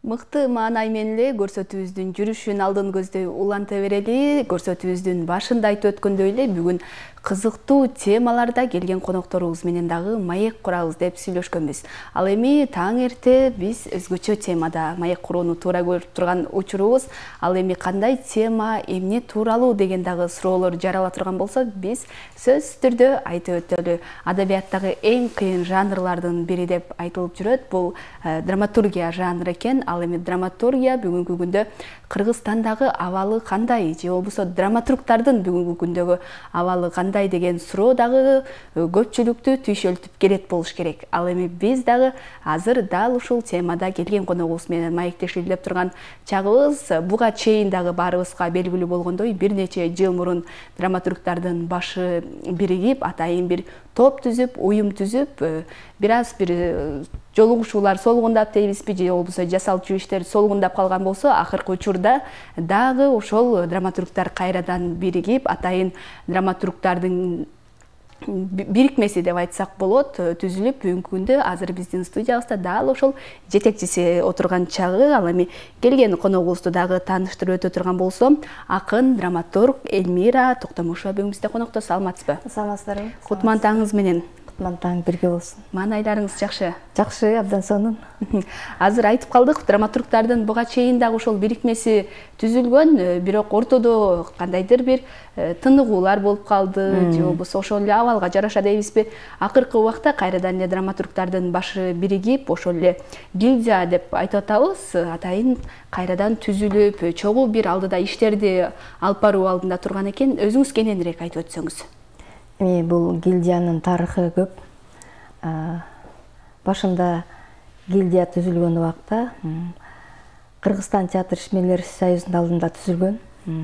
Мыкты маанай менен эле көрсөтүүбүздүн жүрүшүн алдын көздөй уланта берели. Көрсөтүүбүздүн башында айтып өткөндөй эле бүгүн кызыктуу темаларда келген конокторубуз менен дагы маек курабыз деп сүйлөшкөнбүз. Ал эми таң эрте биз өзгөчө темада маек курууну туура көрүп турган учурубуз. Ал эми кандай тема, эмне тууралуу деген дагы суроолор жарала турган болсо, биз сөзсүз түрдө айтып өтөлү. Адабияттагы эң кыйын жанрлардын бири деп айтылып жүрөт. Бул драматургия жанры экен. Ал эми драматургия бүгүнкү күндө Кыргызстандагы абалы кандай, же болбосо драматургдардын бүгүнкү күндөгү абалы кандай деген суроо дагы көпчүлүктү түйшөлтүп келет болуш керек. Ал эми биз дагы азыр дал ушул темада келген коногубуз менен маектешели деп турган чагыбыз. Буга чейин дагы баарыбызга белгилүү болгондой, бир нече жыл мурун драматургдардын башы биригип, атайын бир топ түзүп, уюм түзүп, бир аз бир жолугушуулар солгундап дейбизби, же болбосо жасалчу иштер солгундап калган болсо, акыркы учурда дагы ошол драматургдар кайрадан биригип, атайын драматургдардын бирикмеси деп айтсак болот, түзүлүп, бүгүнкү күндө азыр биздин студиябызда дал ошол жетекчиси отурган чагы. Ал эми келген коногубузду дагы тааныштырып өтө турган болсом, акын драматург Эльмира Токтомушова бүгүн бизде конокто. Саламатсызбы? Саламатсыздарбы? Кутман таңыңыз менен. Кутман таң бирге болсун. Маанайларыңыз жакшы? Жакшы, абдан сонун. Азыр айтып калдык, драматургдардын буга чейин дагы ошол бирикмеси түзүлгөн, бирок ортодо кандайдыр бир тыныгуулар болуп калды, же болбосо ошол эле абалга жараша дейбизби, акыркы убакта кайрадан эле драматургдардын башы биригип, ошол эле гильдия деп айтып атабыз, атайын кайрадан түзүлүп, чогуу бир алдыда иштерди алып баруу алдында турган экен. Өзүңүз кененирээк айтып өтсөңүз. Эми бул гильдиянын тарыхы көп. Башында гильдия түзүлгөн убакта Кыргызстан театр ишмерлери союзунун алдында түзүлгөн.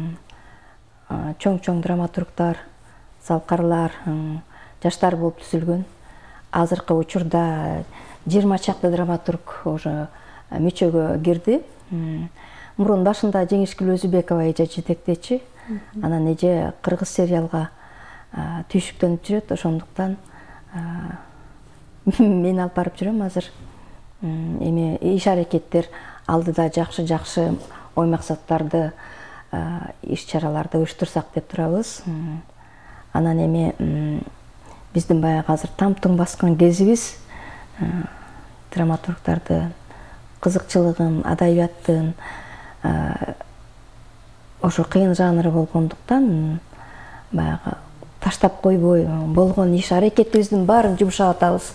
Чоң драматургдар, салкарлар, жаштар болуп түзүлгөн. Азыркы учурда 20 чакты драматург уже мүчөгө кирди. Мурун башында Жеңишгүл Өзүбекова эже жетектечи, анан эже кыргыз сериалга түйшүктөнүп жүрөт, ошондуктан мен алып барып жүрөм азыр. Эми иш аракеттер алдыда жакшы ой максаттарды, иш чараларды уюштурсак деп турабыз. Анан эми биздин баягы азыр тамтың баскан кезибиз, драматургдарды кызыкчылыгын, адабияттын ошо кыйын жанры болгондуктан баягы таштап койбой, болгон иш аракетибиздин баарын жумшап атабыз.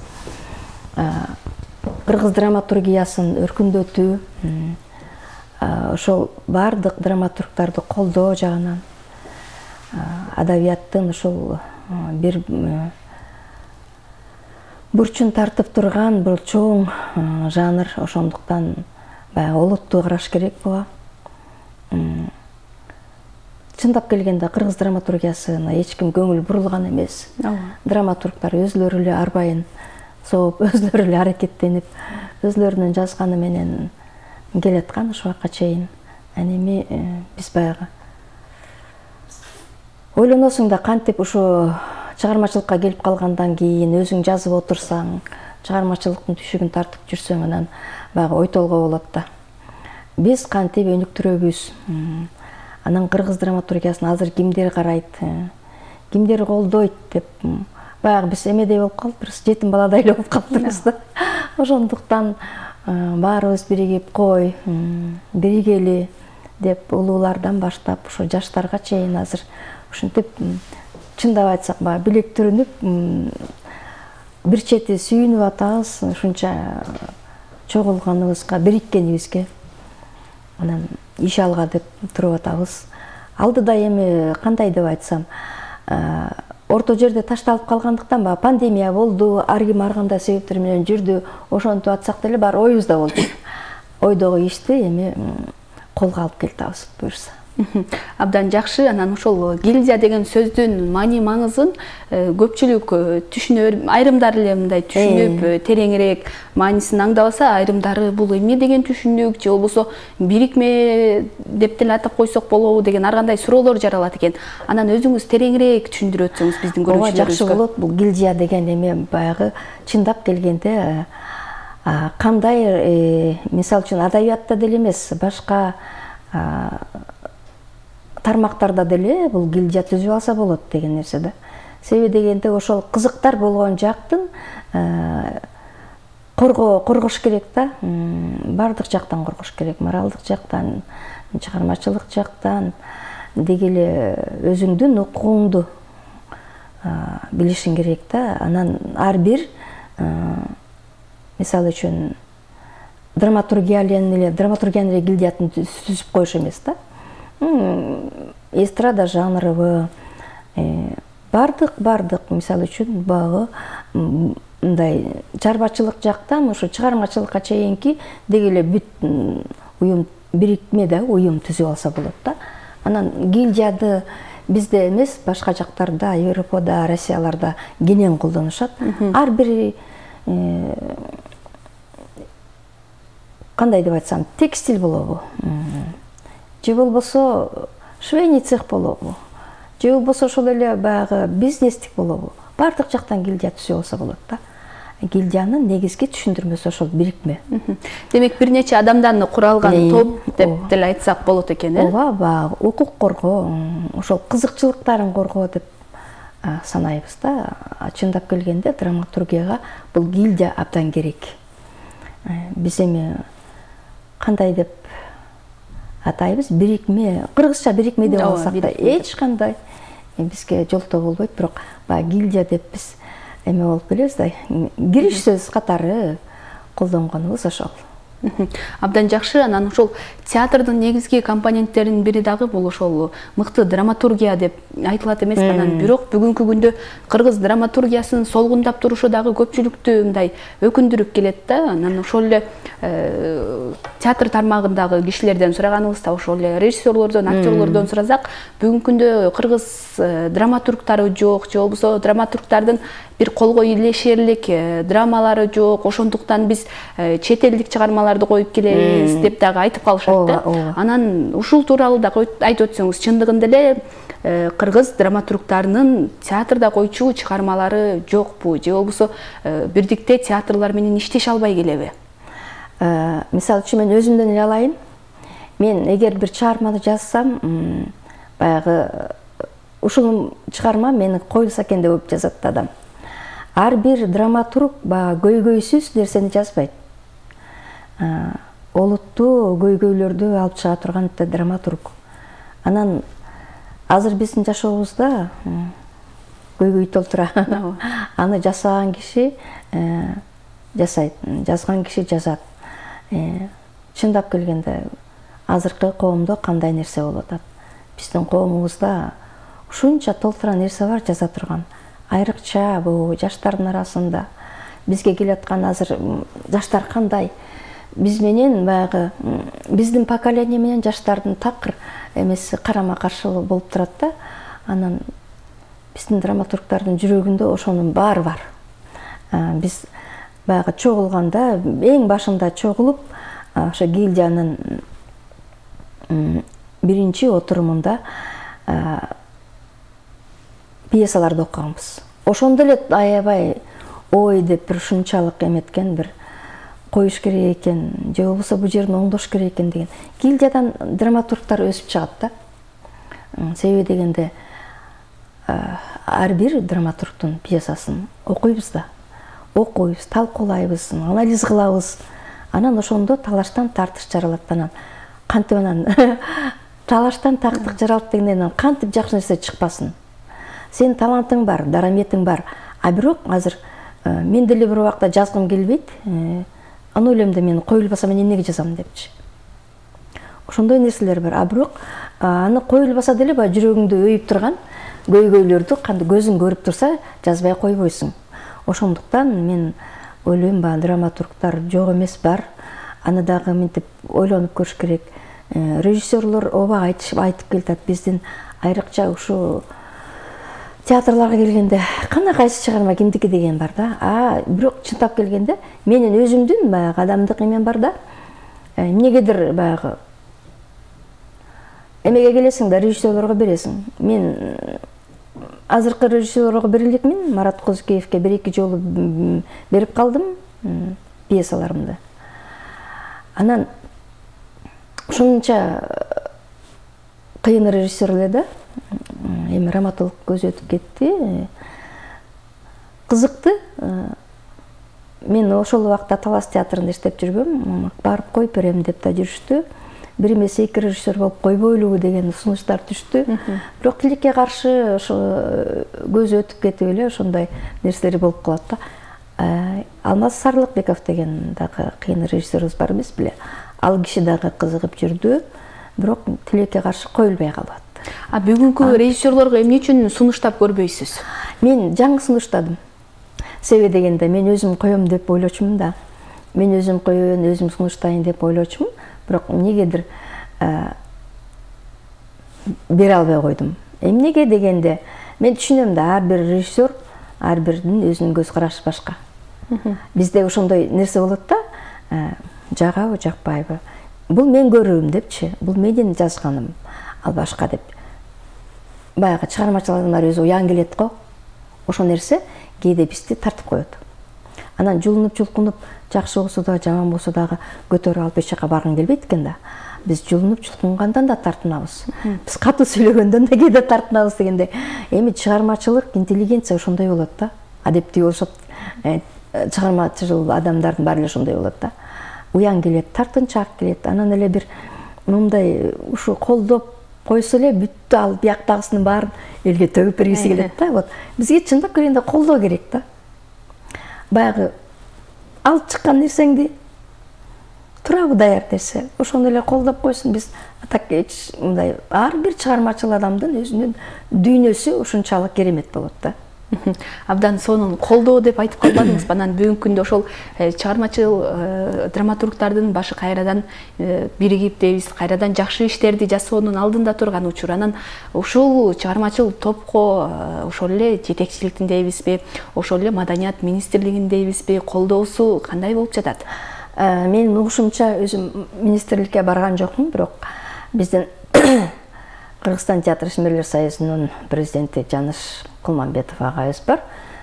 Кыргыз драматургиясын өркүндөтүү, ошол бардык драматургдарды колдоо жагынан, адабияттын ошол бир бурчун тартып турган бул чоң жанр, ошондуктан баягы олуттуу караш керек буга. Чындап келгенде кыргыз драматургиясына эч ким көңүл бурулган эмес. Драматургдар өзлөрү эле арбайын сооп, өзлөрү эле аракеттенип, өзлөрүнүн жазганы менен келаткан ушул убакка чейин. Эми биз баягы ойлоносуң да, кантип ушу чыгармачылыкка келип калгандан кийин өзүң жазып отурсаң, чыгармачылыктын түйшүгүн тартып жүрсөң, анан баягы ой толгоо болот да. Биз кантип өнүктүрөбүз? Анан кыргыз драматургиясын азыр кимдер карайт, кимдер колдойт деп баягы биз эмедей болуп калыптырбыз, жетим баладай эле болуп калыптырбыз да. Ошондуктан баарыбыз биригип, кой, биригели деп улуулардан баштап ошо жаштарга чейин азыр ушинтип чындап айтсак баягы билектиринип, бир чети сүйүнүп атабыз, ушунча чогулганыбызга, бириккенибизге. Анан иш алга деп туруп атабыз. Алдыда эми кандай деп айтсам, орто жерде ташталып калгандыктан пандемия болду, ар ким ар кандай себептер менен жүрдү, ошентип атсак деле баары оюбузда болду. Ойдогу ишти эми колго алып келатабыз буюрса. Абдан жакшы. Анан ошол гильдия деген сөздүн маани маңызын көпчүлүк түшүнөр, айрымдар эле мындай түшүнүп, тереңирээк маанисин аңдабаса, айрымдары бул эмне деген түшүнүк, же болбосо бирикме деп деле атап койсок болобу деген ар кандай суроолор жаралат экен. Анан өзүңүз тереңирээк түшүндүрүп өтсөңүз биздин көрүүчүлөрүбүзгө. Ооба, жакшы болот. Бул гильдия деген эми баягы чындап келгенде Кандай, мисал үчүн адабиятта деле эмес, башка тармактарда деле бул гильдия түзүп алса болот деген нерсе да. Себеби дегенде ошол кызыктар болгон жактын коргош керек да. Бардык жактан коргош керек, моралдык жактан, чыгармачылык жактан, деги эле өзүңдүн укугуңду билишиң керек да. Анан ар бир мисал үчүн драматургиянын эле гильдиясын түзүп коюш эмес да. Эстрада жанрыбы бардык мисал үчүн багы мындай чарбачылык жактан ошо чыгармачылыкка чейинки деги эле бүт уюм бирикме да, уюм түзүп алса болот да. Анан гильдияды бизде эмес, башка жактарда, Европада, Россияларда кенен колдонушат. Ар бир кандай деп айтсам, текстиль болобу, же болбосо швейный цех болобу, же болбосо ошол эле баягы бизнестик болобу. Бардык жактан гильдия түзүп алса болот да. Гильдиянын негизги түшүндүрмөсү ошол бирикме. Демек бир нече адамдан куралган топ деп деле айтсак болот экен, Ооба, баягы укук коргоо, ошол кызыкчылыктарын коргоо деп санайбыз да. Чындап келгенде драматургияга бул гильдия абдан керек. Биз эми кандай деп атайбыз, бирикме, кыргызча бирикме деп алсак да эч кандай бизге жолтоо болбойт, бирок баягы гильдия деп биз эме болуп келебиз да, кириш сөз катары колдонгонубуз ошол. Абдан жакшы. Анан ошол театрдын негизги компоненттеринин бири дагы бул ошол мыкты драматургия деп айтылат эмеспи? Анан бирок бүгүнкү күндө кыргыз драматургиясынын солгундап турушу дагы көпчүлүктү мындай өкүндүрүп келет да. Анан ошол эле театр тармагындагы кишилерден сураганыбызда, ошол эле режиссерлордон, актерлордон сурасак, бүгүнкү күндө кыргыз драматургтары жок, же болбосо драматургтардын бир колго илешерлик драмалары жок. Ошондуктан биз чет элдик чыгармаларды коюп келебиз деп дагы айтып калышат да. Анан ушул тууралуу дагы айтып өтсөңүз, чындыгында эле кыргыз драматургтарынын театрда койчу чыгармалары жокпу, же болбосо бирдикте театрлар менен иштеше албай келеби? Мисалы үчүн мен өзүмдөн эле алайын. Мен эгер бир чыгарманы жазсам, баягы ушул чыгарма мени коюлса экен деп жазат адам. Ар бир драматург баягы көйгөйсүз нерсени жазбайт. Олуттуу көйгөйлөрдү алып чыга турган драматург. Анан азыр биздин жашообузда көйгөй толтура. Аны жасаган киши жасайт, жазган киши жазат. Чындап келгенде азыркы коомдо кандай нерсе болуп атат? Биздин коомубузда ушунча толтура нерсе бар жаза турган. Айрыкча бул жаштардын арасында бизге келаткан азыр жаштар кандай? Биз менен баягы биздин поколение менен жаштардын такыр эмеси карама-каршы болуп турат да. Анан биздин драматургтардын жүрөгүндө ошонун баары бар. Биз баягы чогулганда, эң башында чогулуп, ошо гильдиянын биринчи отурумунда пьесаларды окуганбыз. Ошондо эле аябай ой деп бир ушунчалык эметкен, бир коюш керек экен, же болбосо бул жерин оңдош керек экен деген. Гильдиядан драматургтар өсүп чыгат да. Себеби дегенде ар бир драматургдун пьесасын окуйбуз да. Окуйбуз, талкуулайбыз, анализ кылабыз. Анан ошондо талаштан тартыш жаралат. Анан кантип анан талаштан тактык жаралат дегенден кантип жакшы нерсе чыкпасын. Сен талантың бар, дараметің бар. А бирок азыр мен деле бир убакта жазгым келбейт. Аны ойлойм да, мен коюлбаса мен эмнеге жазам депчи. Ошондой нерселер бар. А бирок аны коюлбаса деле баягы жүрөгүңдө өйүп турган көйгөйлөрдү кантип көзүң көрүп турса жазбай койбойсуң. Ошондуктан мен ойлойм, драматургтар жок эмес, бар. Аны дагы мынтип ойлонуп көрүш керек. Режиссерлор оба айтып келатат, биздин айрыкча ушу театрларга келгенде кана кайсы чыгарма кимдики деген бар да. Бирок чындап келгенде менин өзүмдүн баягы адамдык эмен бар да. Эмнегедир баягы эмеге келесиң да режиссерлорго бересиң. Мен азыркы режиссерлорго бере элекмин, Марат Козукеевке 1-2 жолу берип калдым. пьесаларымды. Анан ушунча кыйын режиссер эле да, эми драматург көзү өтүп кетти. Кызыкты. Мен ошол убакта Талас театрында иштеп жүргөм. Барып коюп берем деп да жүрүштү. Бир эмес эки режиссер болуп койбойлубу деген сунуштар түштү. Бирок тилекке каршы ошо көзү өтүп кетип эле ошондой нерселер болуп калат да. Алмаз Сарлыкбеков деген дагы кыйын режиссерибиз бар эмес беле. Ал киши дагы кызыгып жүрдү, бирок тилекке каршы коюлбай калат. Бүгүнкү режиссерлорго эмне үчүн сунуштап көрбөйсүз? Мен жаңы сунуштадым. Себеби дегенде мен өзүм коем деп ойлочумун да. Мен өзүм коеюн, өзүм сунуштайын деп ойлочумун, бирок эмнегедир бере албай койдум. Эмнеге дегенде мен түшүнөм да, ар бир режиссер, ар биринин өзүнүн көз карашы башка. Бизде ошондой нерсе болот да, жагабы, жакпайбы. Бул мен көрүүм депчи, бул менин жазганым, ал башка деп. Баягы чыгармачыл адамдар өзү уян келет го. Ошол нерсе кээде бизди тартып коет. Анан жулунуп жулкунуп, жакшы болсо да, жаман болсо дагы көтөрүп алып эч жака баргың келбейт экен да. Биз жулунуп жулкунгандан да тартынабыз. Биз катуу сүйлөгөндөн да кээде тартынабыз дегенде, эми чыгармачылык, интеллигенция ошондой болот да. Адептий болушат, чыгармачыл адамдардын баары эле ошондой болот да. Уян келет, тартынчаак келет. Анан эле бир мындай ушу колдоп койсо эле бүттү, ал бияктагысынын баарын элге төгүп бергиси келет да. Вот бизге чындап келгенде колдоо керек да. Баягы алып чыккан нерсеңди турабы даяр нерсе, ошону эле колдоп койсун. Биз так эч мындай ар бир чыгармачыл адамдын өзүнүн дүйнөсү ушунчалык керемет болот да. Абдан сонун колдоо деп айтып калбадыңызбы? Анан бүгүнкү күндө ошол чыгармачыл драматургдардын башы кайрадан биригип дейбиз, кайрадан жакшы иштерди жасоонун алдында турган учур. Анан ушул чыгармачыл топко ошол эле жетекчиликтин дейбизби, ошол эле Маданият министрлигинин дейбизби, колдоосу кандай болуп жатат? Мен угушумча өзүм министрликке барган жокмун, бирок биздин Кыргызстан театр ишмерлер союзунун президенти Жаныш Кулманбетов агайыбыз бар.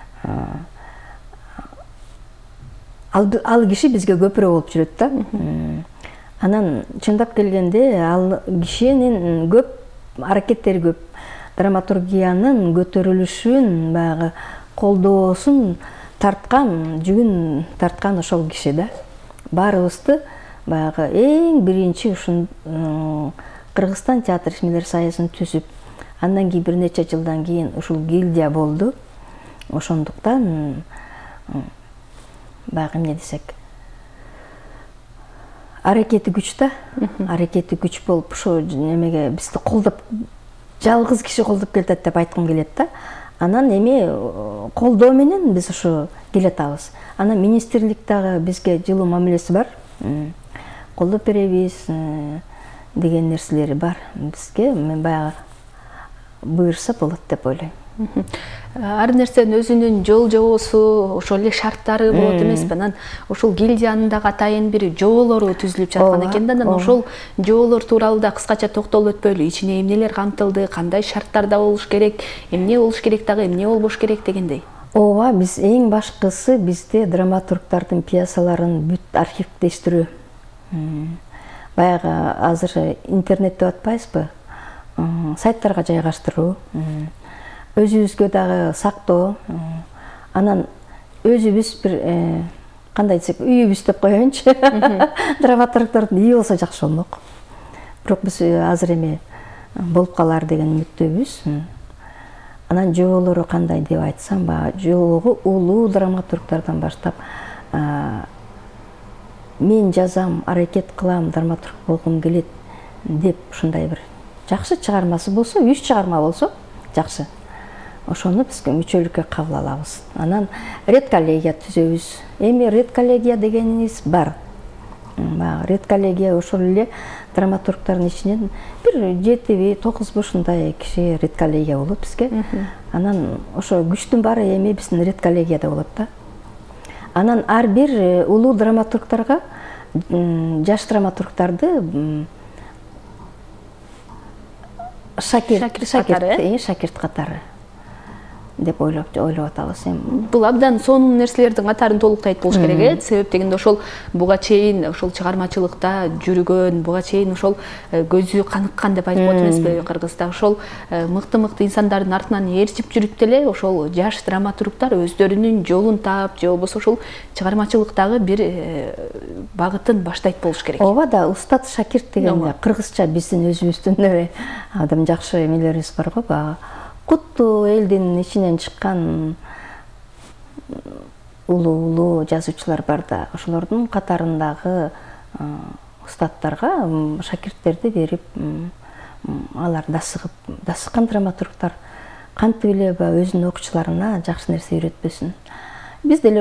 Ал киши бизге көпүрө болуп жүрөт да. Анан чындап келгенде ал кишинин көп аракеттери көп. Драматургиянын көтөрүлүшүн, баягы колдоосун тарткан, жүгүн тарткан ошол киши да. Баарыбызды баягы эң биринчи ушун Кыргызстан театр ишмерлер союзун түзүп, андан кийин бир нече жылдан кийин ушул гильдия болду. Ошондуктан баягы эмне десек, аракети күч да, аракети күч болуп ошо немеге бизди колдоп, жалгыз киши колдоп келатат деп айткым келет да. Анан эми колдоо менен биз ошо келатабыз. Анан министрлик дагы бизге жылуу мамилеси бар. Колдоп беребиз деген нерселери бар бизге. Мен баягы буйрса болот деп ойлойм. Ар нерсенин өзүнүн жол жобосу, ошол эле шарттары болот эмеспи? Анан ошол гильдиянын дагы атайын бир жоболору түзүлүп жаткан экен да. Анан ошол жоболор тууралуу да кыскача токтолуп өтпөйлү. Ичине эмнелер камтылды, кандай шарттарда болуш керек, эмне болуш керек дагы, эмне болбош керек дегендей. Ооба, биз эң башкысы бизде драматургдардын пьесаларын бүт архивдештирүү. Баягы азыр интернет деп атпайбызбы? Сайттарга жайгаштыруу, өзүбүзгө дагы сактоо, анан өзүбүз бир кандай десек, үйүбүз деп коеюнчу. Драматургдардын үйү болсо жакшы болмок. Бирок биз азыр эми болуп калар деген үмүттөбүз. Анан жоболору кандай деп айтсам, жоболору улуу драматургдардан баштап мен жазам, аракет кылам, драматург болгум келет деп ушундай бир жакшы чыгармасы болсо, 3 чыгарма болсо жакшы. Ошону бизге мүчөлүккө кабыл алабыз. Анан редколлегия түзөбүз. Эми редколлегия дегенибиз бар. Редколлегия ошол эле драматургдардын ичинен бир 7-9 ушундай киши редколлегия болот бизге. Анан ошо күчтүн баары эми биздин редколлегияда болот да. Анан ар бир улуу драматургдарга жаш драматургдарды шакирт катары деп ойлоп атабыз. Бул абдан сонун нерселердин катарын толуктайт болуш керек. Себеп дегенде ошол буга чейин ошол чыгармачылыкта жүргөн, буга чейин ошол көзү каныккан деп айтып атабызбы Кыргызда. Ошол мыкты инсандардын артынан ээрчип жүрүп деле ошол жаш драматургтар өздөрүнүн жолун таап, же болбосо ошол чыгармачылыктагы бир багытын баштайт болуш керек. Ооба да, устат шакирт дегенде кыргызча биздин өзүбүздүн абдан жакшы эмелерибиз бар го. Баягы куттуу элдин ичинен чыккан улуу жазуучулар бар да, ошолордун катарындагы устаттарга шакирттерди берип, алар дасыккан драматургтар кантип эле өзүнүн окуучуларына жакшы нерсе үйрөтпөсүн. Биз деле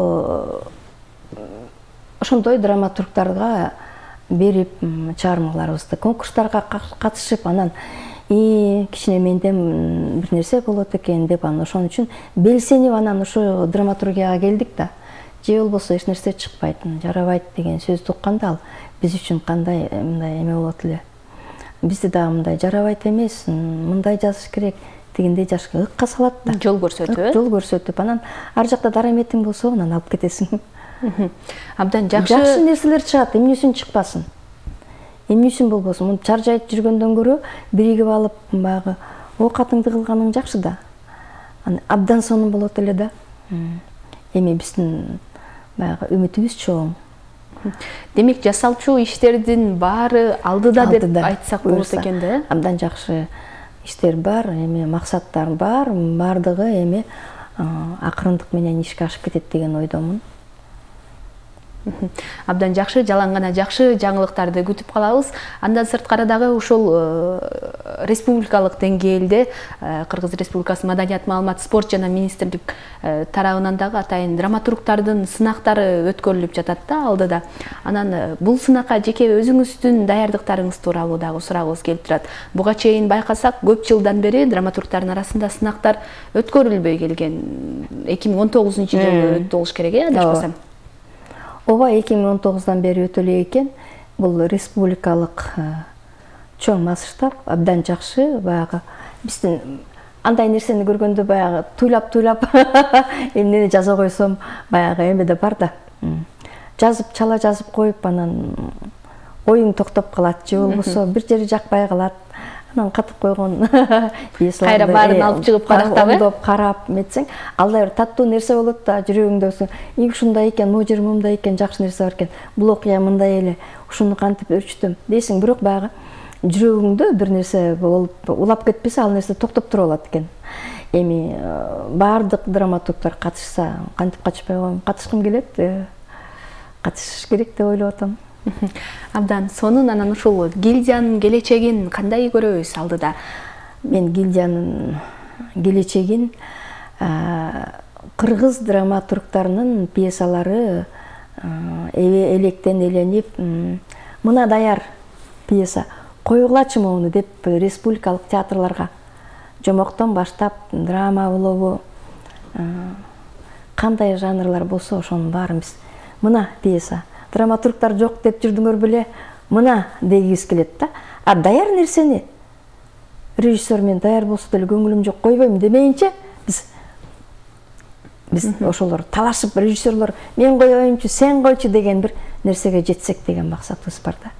ошондой драматургтарга берип чыгармаларыбызды конкурстарга катышып, анан кичине менден бир нерсе болот экен деп, анан ошон үчүн белсенип анан ошо драматургияга келдик да. Же болбосо эч нерсе чыкпайт, жарабайт деген сөздү укканда ал биз үчүн кандай мындай эме болот эле. Бизде дагы мындай жарабайт эмес, мындай жазыш керек, дегендей жашка ыкка салат да. Жол көрсөтүп, жол көрсөтүп, анан ар жакта дараметиң болсо, анан алып кетесиң. Абдан жакшы нерселер чыгат, эмне үчүн чыкпасын? Эмне үчүн болбосун? Муну чаржайт жүргөндөн көрө биригип алып, баягы оокатыңды кылганың жакшы да. Абдан сонун болот эле да. Эми биздин баягы үмүтүбүз чоң. Демек, жасалчу иштердин баары алдыда деп айтсак болот экен да. Абдан жакшы иштер бар, эми максаттар бар, бардыгы эми акырындык менен ишке ашып кетет деген ойдомун. Абдан жакшы, жалаң гана жакшы жаңылыктарды күтүп калабыз. Андан сырткары дагы ушул республикалык деңгээлде Кыргыз Республикасы Маданият, маалымат, спорт жана министрлик тарабынан дагы атайын драматургтардын сынактары өткөрүлүп жатат да алдыда. Анан бул сынакка жеке өзүңүздүн даярдыктарыңыз тууралуу дагы сурагыбыз келип турат. Буга чейин байкасак, көп жылдан бери драматургтардын арасында сынактар өткөрүлбөй келген. 2019-жылы өттү болуш керек, адашпасам. Ооба, 2019-дан бери өтө эле экен. Бул республикалык чоң масштаб, абдан жакшы. Баягы биздин андай нерсени көргөндө баягы туйлап эмнени жаза койсом, баягы эме да бар да. Чала жазып коюп, анан оюң токтоп калат, же болбосо бир жери жакпай калат. Анан катып койгон пьесаларды кайра баарын алып чыгып карактап, оңдоп карап метсең, алда бир таттуу нерсе болот да, жүрөгүңдө ушундай экен, могу жери мындай экен, жакшы нерсе бар экен, бул окуя мындай эле, ушуну кантип өрчүтөм дейсиң, бирок баягы жүрөгүңдө бир нерсе болуп улап кетпесе, ал нерсе токтоп туруп алат экен. Эми баардык драматургтар катышса, кантип катышпай койгом, катышкым келет, катышыш керек деп ойлоп атам. Абдан сонун. Анан ушул гильдиянын келечегин кандай көрөбүз алдыда? Мен гильдиянын келечегин кыргыз драматургтарынын пьесалары электен эленип, мына даяр пьеса, койгулачы муну деп республикалык театрларга жомоктон баштап, драма болобу, кандай жанрлар болсо ошонун баарын биз мына пьеса, драматургтар жок деп жүрдүңөр беле, мына дегибиз келет да. А даяр нерсени режиссер мен даяр болсо деле көңүлүм жок, койбойм демейинче, биз ошолор талашып, режиссерлор мен коеюнчу, сен койчу деген бир нерсеге жетсек деген максатыбыз бар да.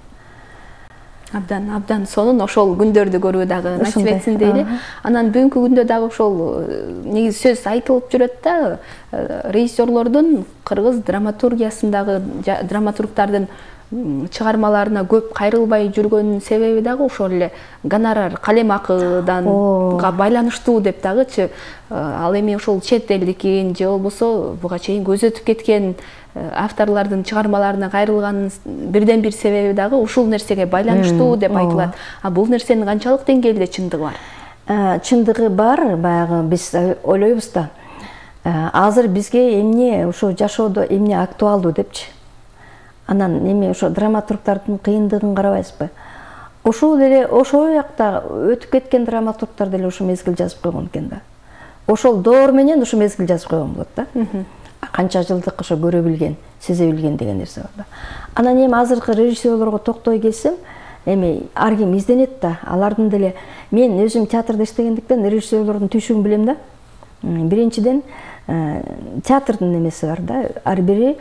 Абдан сонун. Ошол күндөрдү көрүү дагы насип этсин дейли. Анан бүгүнкү күндө дагы ошол негизи сөз айтылып жүрөт да, режиссерлордун кыргыз драматургиясындагы драматургтардын чыгармаларына көп кайрылбай жүргөнүнүн себеби дагы ошол эле гонорар, калем акыдан байланыштуу деп дагычы. Ал эми ошол чет элдикин же болбосо буга чейин көз өтүп кеткен авторлордун чыгармаларына кайрылганын бирден бир себеби дагы ушул нерсеге байланыштуу деп айтылат. А бул нерсенин канчалык деңгээлде чындыгы бар? Чындыгы бар, баягы биз ойлойбуз да. Азыр бизге эмне ошо жашоодо эмне актуалдуу депчи. Анан эми ошо драматургтардын кыйындыгын карабайсызбы? Ошол эле ошол жакта өтүп кеткен драматургтар деле ошо мезгил жазып койгон экен да. Ошол доор менен ошо мезгил жазып койгон болот да. Канча жылдык ошо көрө билген, сезе билген деген нерсе бар да. Анан эми азыркы режиссерлорго токтой келсем, эми ар ким изденет да. Алардын деле мен өзүм театрда иштегендиктен режиссерлордун түйшүгүн билем да. Биринчиден театрдын немеси бар да. Ар бири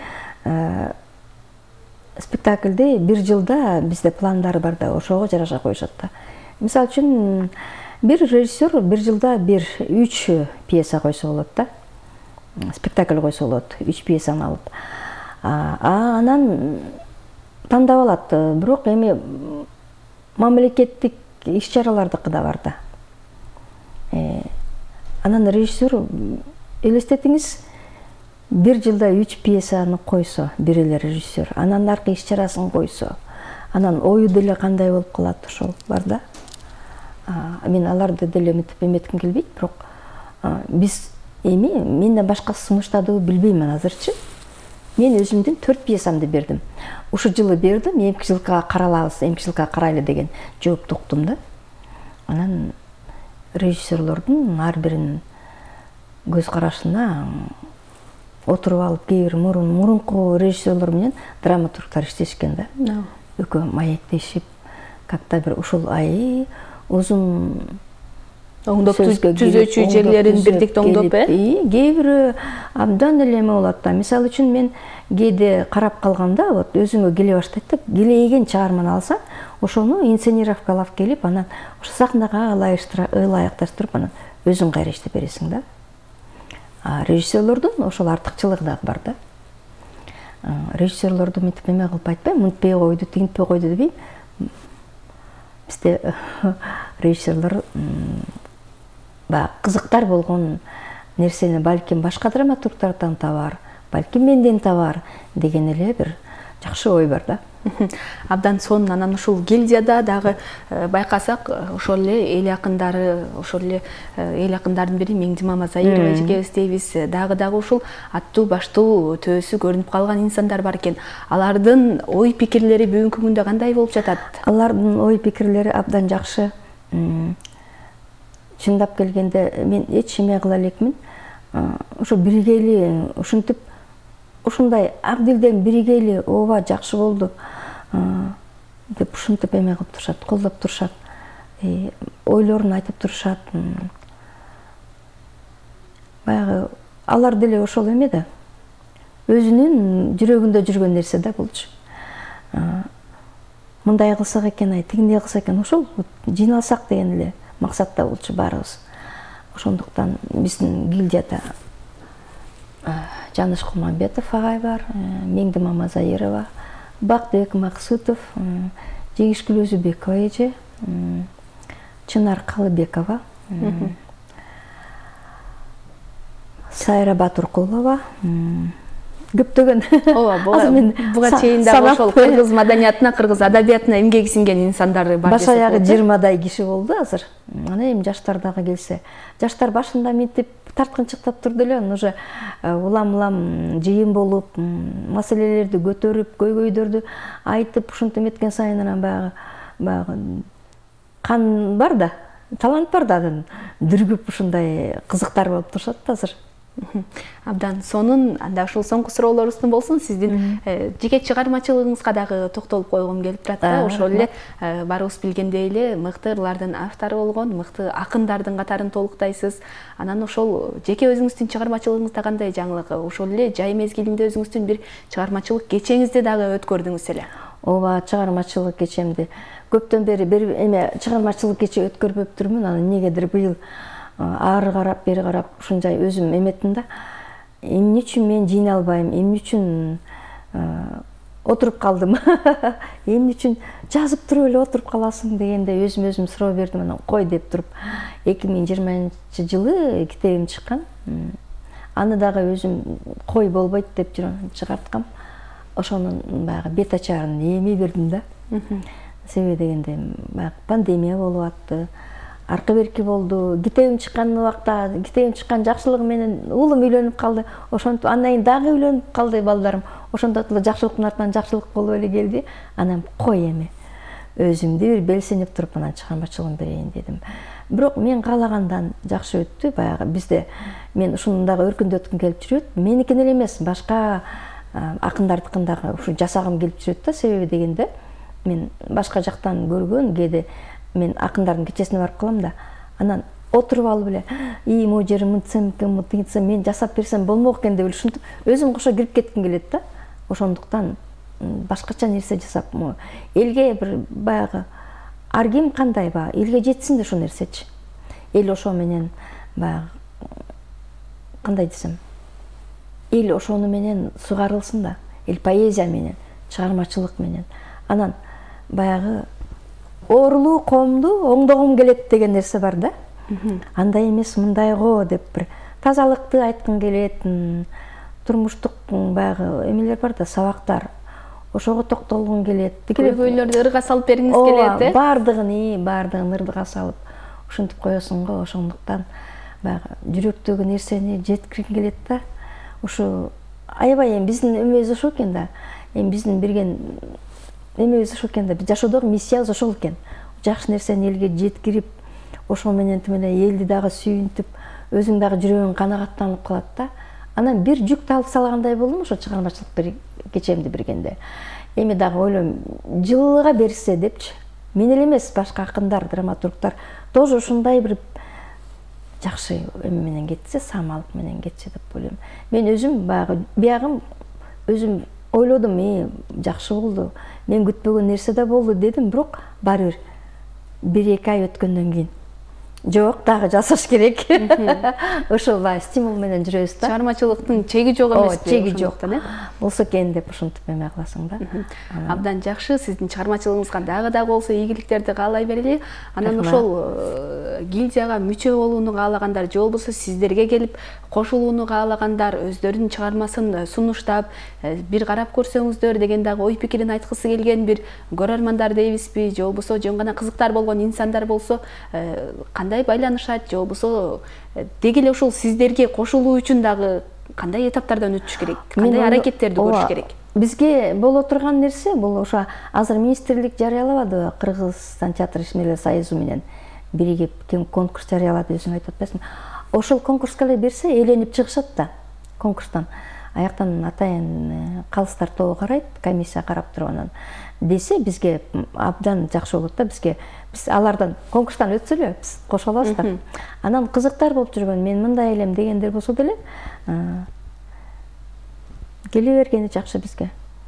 спектакльде бир жылда бизде пландары бар да, ошого жараша коюшат да. Мисалы үчүн бир режиссер бир жылда 3 пьеса койсо болот да. Спектакль койсо болот, 3 пьесаны алып. Анан тандап алат. Бирок эми мамлекеттик иш-чаралардыкы да бар да. Анан режиссер элестетиңиз, бир жылда 3 пьесаны койсо, бир эле режиссер, анан аркы иш-чарасын койсо, анан ою деле кандай болуп калат, ошол бар да. Мен аларды деле эметким келбейт, бирок биз менден башка сунуштадыбы билбеймин азырчы. Мен өзүмдүн 4 пьесамды бердим. Ушу жылы бердим, эмки жылга каралабыз, эмки жылга карайлы деген жоопту уктум да. Анан режиссерлордун ар биринин көз карашына отуруп алып, кээ бир мурунку режиссерлор менен драматургтар иштешкен да. Экөө маектешип, как-то бир ушул узун оңдоп түзүүчү жерлерин бирдикте оңдоп, кээ бири абдан эле эме болот да. Мисалы үчүн мен кээде карап калганда, вот өзүмө келе баштайт да, келейген чыгарманы алса, ошону инсценировкалап келип, анан ошо сахнага ылайыкташтырып, анан өзүң кайра иштеп бересиң да. Режиссерлордун ошол артыкчылыгы дагы бар да. Режиссерлорду мынтип эме кылып айтпайм, мынтпей койду, тигинтпей койду дебейм. Бизде режиссерлор кызыктар болгон нерсени балким башка драматургтардан табар, балким менден табар деген эле бир жакшы ой бар да. Абдан сонун. Анан ушул гильдияда дагы байкасак, ошол эле эл акындары, ошол эле эл акындардын бири Меңди Мамазайырова эжекебиз дейбиз. Дагы ушул аттуу баштуу төөсү көрүнүп калган инсандар бар экен. Алардын ой пикирлери бүгүнкү күндө кандай болуп жатат? Алардын ой пикирлери абдан жакшы. Чындап келгенде мен эч эме кыла элекмин. Ошо биригейли ушинтип ушундай ак дилден биригейли, ооба жакшы болду деп ушинтип эме кылып турушат, колдоп турушат, ойлорун айтып турушат. Баягы алар деле ошол эме да, өзүнүн жүрөгүндө жүргөн нерсе да болчу. Мындай кылсак экен, тигиндей кылсак экен, ошол жыйналсак деген эле максатта болчу баарыбыз. Ошондуктан биздин гильдияда Жаныш Курманбетов агай бар, Меңди Мамазайырова, Бактыбек Максутов, Жеңишгүл Өзүбекова эже, Чынар Калыбекова, Сайра Батуркулова, көптөгөн. Буга чейин дагы ошол кыргыз маданиятына, кыргыз адабиятына эмгеги сиңген инсандар бар. Баш аягы 20дай киши болду азыр. Ана эми жаштар дагы келсе, жаштар башында мынтип тарткынчыктап турду эле, уже улам жыйын болуп, маселелерди көтөрүп, көйгөйдөрдү айтып, ушинтип эметкен сайын анан баягы кан бар да, талант бар да, дүргүп ушундай кызыктар болуп турушат да азыр. Абдан сонун. Анда ушул соңку суроолорубуздун болсун. Сиздин жеке чыгармачылыгыңызга дагы токтолуп койгум келип турат да. Ошол эле баарыбыз билгендей эле мыкты ырлардын автору болгон мыкты акындардын катарын толуктайсыз. Анан ошол жеке өзүңүздүн чыгармачылыгыңызда кандай жаңылык? Ошол эле жай мезгилинде өзүңүздүн бир чыгармачылык кечеңизди дагы өткөрдүңүз эле. Ооба, чыгармачылык кечемди көптөн бери бир эме чыгармачылык кече өткөрбөптүрмүн. Анан эмнегедир быйыл ары карап бери карап ушунчай өзүм эметтим да, эмне үчүн мен жыйналбайм, эмне үчүн отуруп калдым, эмне үчүн жазып туруп эле отуруп каласың дегенде өзүм суроо бердим. Анан кой деп туруп 2020-жылы китебим чыккан. Аны дагы өзүм кой болбойт деп чыгарткам. Ошонун баягы бет ачарын эми бердим да. Себеби дегенде баягы пандемия болуп атты. Аркы берки болду. Китебим чыккан убакта, китебим чыккан жакшылыгы менен уулум үйлөнүп калды. Ошентип андан кийин дагы үйлөнүп калды балдарым. Ошондо жакшылыктын артынан жакшылык болуп эле келди. Анан кой эми өзүмдү бир белсенип туруп анан чыгармачылыгын берейин дедим. Бирок мен каалагандан жакшы өттү. Баягы бизде мен ушуну дагы өркүндөткүм келип жүрөт. Меникин эле эмес, башка акындардыкын дагы ушу жасагым келип жүрөт да. Себеби дегенде мен башка жактан көргөн кээде мен акындардын кечесине барып калам да, анан отуруп алып эле могу жери мынтсем экен тыйынтсем мен жасап берсем болмок экен деп эле ушинтип өзүм кошо кирип кетким келет да. Ошондуктан башкача нерсе жасап элге бир баягы ар ким кандай баягы элге жетсин да ошо нерсечи. Эл ошо менен баягы кандай десем, эл ошону менен сугарылсын да. Эл поэзия менен, чыгармачылык менен. Анан баягы оорулуу коомду оңдогум келет деген нерсе бар да. Андай эмес мындай го деп бир тазалыкты айткым келет, турмуштук баягы эмелер бар да, сабактар. Ошого токтолгум келет. Көйгөйлөрдү ырга салып бергиңиз келет, баардыгын ырга салып ушинтип коесуң го. Ошондуктан баягы жүрөктөгү нерсени жеткиргим келет да. Ушу аябай биздин эмебиз ошол экен да. Биздин берген эмебиз ошол экен да. Биз жашоодогу миссиябыз ошол экен. Жакшы нерсени элге жеткирип, ошол менен элди дагы сүйүнтүп, өзүң дагы жүрөгүң канагаттанып калат да. Анан бир жүктү алып салгандай болдум ошо чыгармачылык кечемди бергенде. Эми дагы ойлойм, жылга берсе депчи. Мен эле эмес, башка акындар, драматургдар тоже ушундай бир жакшы эме менен кетсе, самалык менен кетсе деп ойлойм. Мен өзүм баягы биягым өзүм ойлодум, жакшы болду. Мен күтпөгөн нерсе да болду дедим, бирок баары бир 1-2 ай өткөндөн кийин жок, дагы жасаш керек. Ошол баягы стимул менен жүрөбүз да. Чыгармачылыктын чеги жок эмес. Чеги жок. Болсо экен деп ушинтип эме кыласың да. Абдан жакшы, сиздин чыгармачылыгыңызга дагы болсо ийгиликтерди каалай берели. Анан ошол гильдияга мүчө болууну каалагандар же болбосо сиздерге келип кошулууну каалагандар өздөрүнүн чыгармасын сунуштап, бир карап көрсөңүздөр деген дагы ой пикирин айткысы келген бир көрөрмандар дейбизби, же болбосо жөн гана кызыктар болгон инсандар болсо кандай байланышат, же болбосо деги эле ушул сиздерге кошулуу үчүн дагы кандай этаптардан өтүш керек, кандай аракеттерди көрүш керек? Бизге боло турган нерсе бул ошо азыр министрлик жарыялабады, Кыргызстан театр ишмерлер союзу менен биригип конкурс жарыялады, өзүң айтып атпайсыңбы? Ошол конкурска эле берсе эленип чыгышат да конкурстан. Аяктан атайын калыстар тобу карайт, комиссия карап туруп анан десе бизге абдан жакшы болот да. Биз алардан конкурстан өтсө эле биз кошо алабыз да. Анан кызыктар болуп жүргөн, мен мындай элем дегендер болсо деле келе бергени жакшы бизге.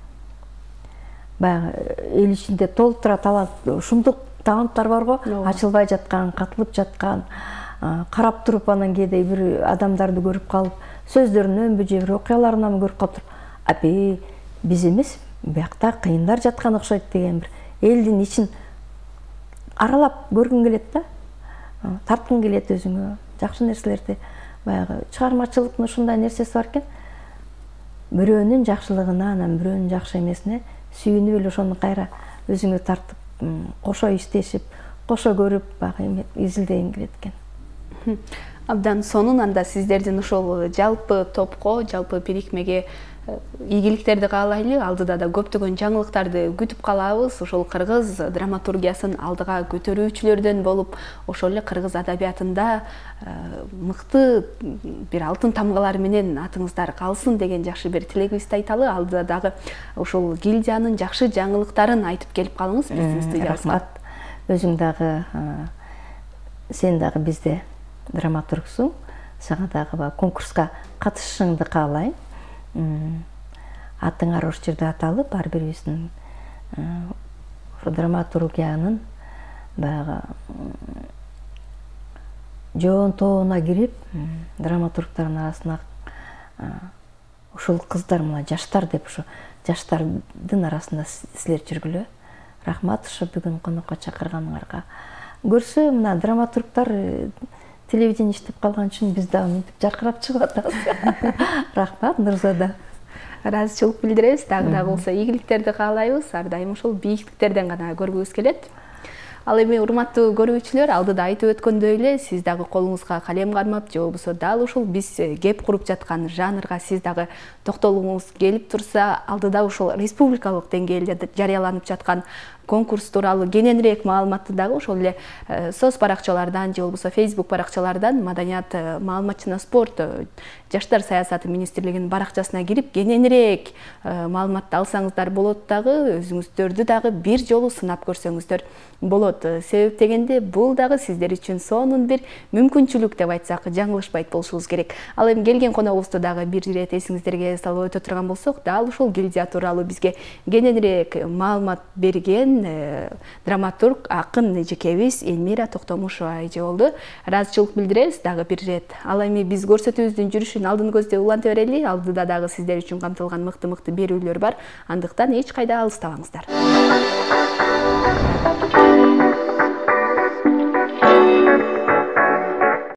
Баягы эл ичинде толтура ушундук таланттар бар го, ачылбай жаткан, катылып жаткан, карап туруп анан кээде бир адамдарды көрүп калып, сөздөрүнөнбү же бир окуяларынан көрүп калып туруп, апи биз эмес, биякта кыйындар жаткан окшойт деген бир элдин ичин аралап көргүң келет да. Тарткың келет өзүңө жакшы нерселерди. Баягы чыгармачылыктын ушундай нерсеси бар экен. Бирөөнүн жакшылыгына, анан бирөөнүн жакшы эмесине сүйүнүп эле ошону кайра өзүңө тартып, кошо иштешип, кошо көрүп, баягы изилдегиң келет экен. Абдан сонун анда сиздердин ошол жалпы топко, жалпы бирикмеге ийгиликтерди каалайлы. Алдыда да көптөгөн жаңылыктарды күтүп калабыз. Ошол кыргыз драматургиясын алдыга көтөрүүчүлөрдөн болуп, ошол эле кыргыз адабиятында мыкты бир алтын тамгалар менен атыңыздар калсын деген жакшы бир тилегибизди айталы. Алдыда дагы ошол гильдиянын жакшы жаңылыктарын айтып келип калыңыз биздин студиябызга. Рахмат. Өзүң дагы, сен дагы бизде драматургсуң. Сага дагы конкурска катышышыңды каалайм. Атыңар ош жерде аталып, ар бирибиздин драматургиянын баягы жоон тобуна кирип, драматургдардын арасына ушул кыздар, мына жаштар деп, ушу жаштардын арасында силер жүргүлө. Рахмат ушу бүгүн конокко чакырганыңарга. Көрсө, мына драматургдар телевидение иштеп калган үчүн биз дагы мынтип жаркырап чыгып атабыз. Рахмат Нурзада. Ыраазычылык билдиребиз. Дагы болсо ийгиликтерди каалайбыз. Ар дайым ушул бийиктиктерден гана көргүбүз келет. Ал эми урматтуу көрүүчүлөр, алдыда айтып өткөндөй эле сиз дагы колуңузга калем кармап, же болбосо дал ушул биз кеп куруп жаткан жанрга сиз дагы токтолгуңуз келип турса, алдыда ушул республикалык деңгээлде жарыяланып жаткан конкурс тууралуу кененирээк маалыматты дагы ошол эле соц баракчалардан же болбосо Facebook баракчалардан Маданият маалымат жана спорт жаштар саясаты министрлигинин баракчасына кирип кененирээк маалыматты алсаңыздар болот, дагы өзүңүздөрдү дагы бир жолу сынап көрсөңүздөр болот. Себеп дегенде бул дагы сиздер үчүн сонун бир мүмкүнчүлүк деп айтсак жаңылышпайт болушубуз керек. Ал эми келген коногубузду дагы бир ирет эсиңиздерге салып өтө турган болсок, дал ушул гильдия тууралуу бизге кененирээк маалымат берген драматург, акын эжекебиз Эльмира Токтомушева эже болду. Ыраазычылык билдиребиз дагы бир ирет. Ал эми биз көрсөтүүбүздүн жүрүшүн алдын көздөй уланта берели. Алдыда дагы сиздер үчүн камтылган мыкты берүүлөр бар. Андыктан эч кайда алыстабаңыздар.